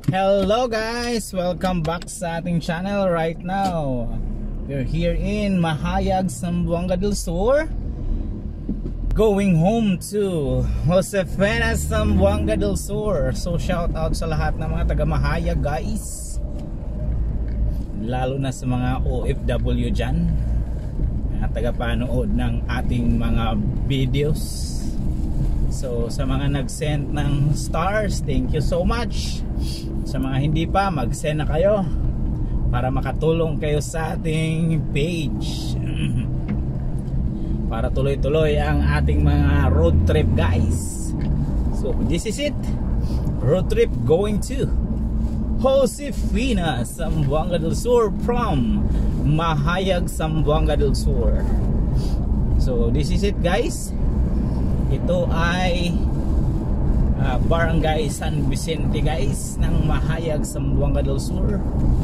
Hello guys! Welcome back sa ating channel right now. We're here in Mahayag, Zamboanga del Sur, going home to Josefina, Zamboanga del Sur. So shout out sa lahat ng mga taga Mahayag guys, lalo na sa mga OFW dyan, mga taga-panood ng ating mga videos. So sa mga nag-send ng stars, thank you so much. Sa mga hindi pa, mag-send na kayo para makatulong kayo sa ating page para tuloy-tuloy ang ating mga road trip guys. So this is it, road trip going to Josefina, Zamboanga del Sur from Mahayag, Zamboanga del Sur. So this is it guys. Ito ay Barangay San Vicente guys ng Mahayag, Zamboanga del Sur.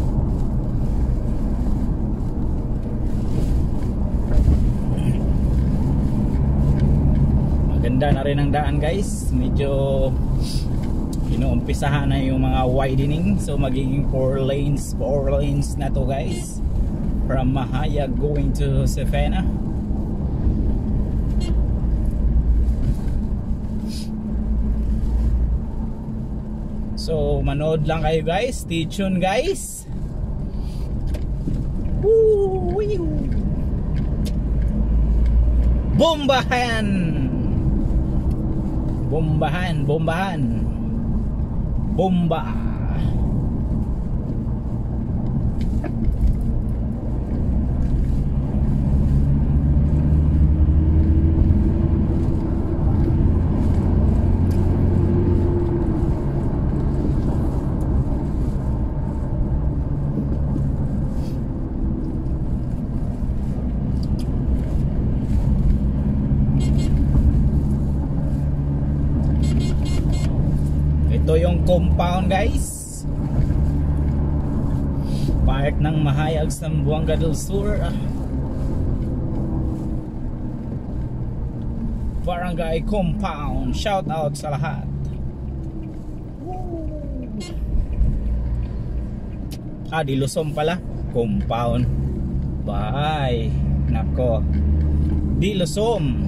Maganda na rin ang daan guys. Medyo inuumpisahan na yung mga widening. So magiging 4 lanes na to guys, from Mahayag going to Josefina. So manood lang kayo guys, stay tuned guys. Bombahan! Bombahan, bombahan. Bomba. Ito yung compound guys, park ng Mahayag, Zamboanga del Sur, barangay compound. Shout out sa lahat. Di Luzon pala compound. Bye. Nako, Di Luzon.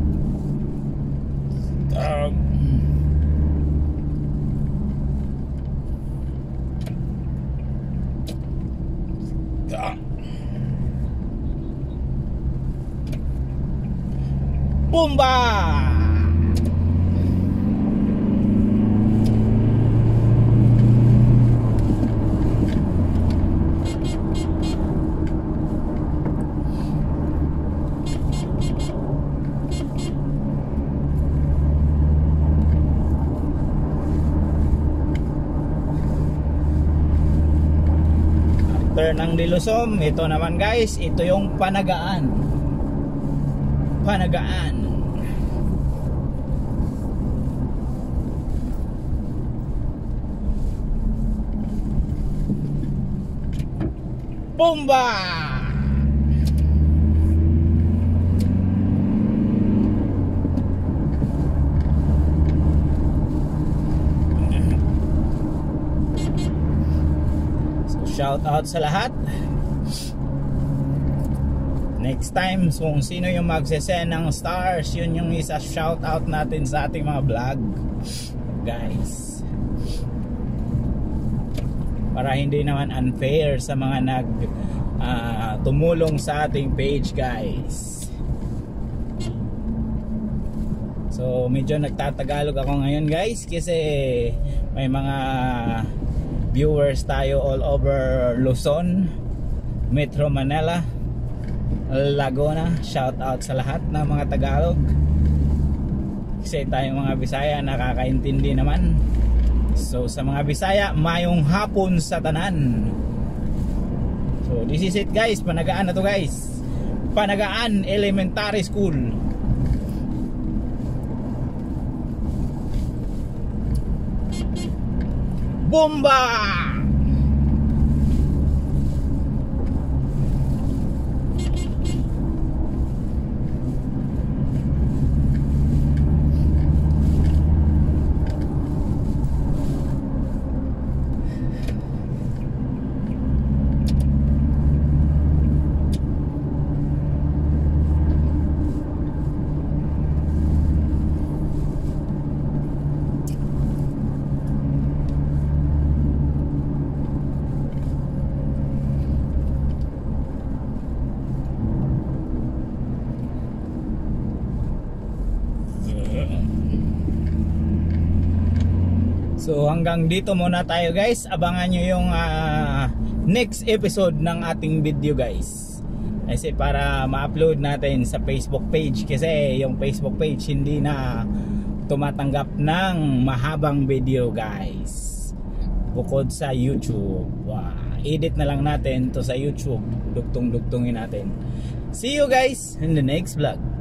Bomba! After ng Di Luzon, ito naman guys, ito yung Panagaan. Panagaan. Bomba! So shout out sa lahat. Next time, so kung sino yung magsesend ng stars, yun yung isa shout out natin sa ating mga vlog guys, para hindi naman unfair sa mga tumulong sa ating page guys. So medyo nagtatagalog ako ngayon guys, kasi may mga viewers tayo all over Luzon, Metro Manila, Laguna. Shout out sa lahat ng mga Tagalog, kasi tayong mga Bisaya nakakaintindi naman. So sa mga Bisaya, mayong hapon sa tanan. So this is it guys, Panagaan na to guys, Panagaan Elementary School. Bomba! So hanggang dito muna tayo guys. Abangan nyo yung next episode ng ating video guys. Kasi para ma-upload natin sa Facebook page. Kasi yung Facebook page hindi na tumatanggap ng mahabang video guys. Bukod sa YouTube. Edit na lang natin to sa YouTube. Dugtong-dugtongin natin. See you guys in the next vlog.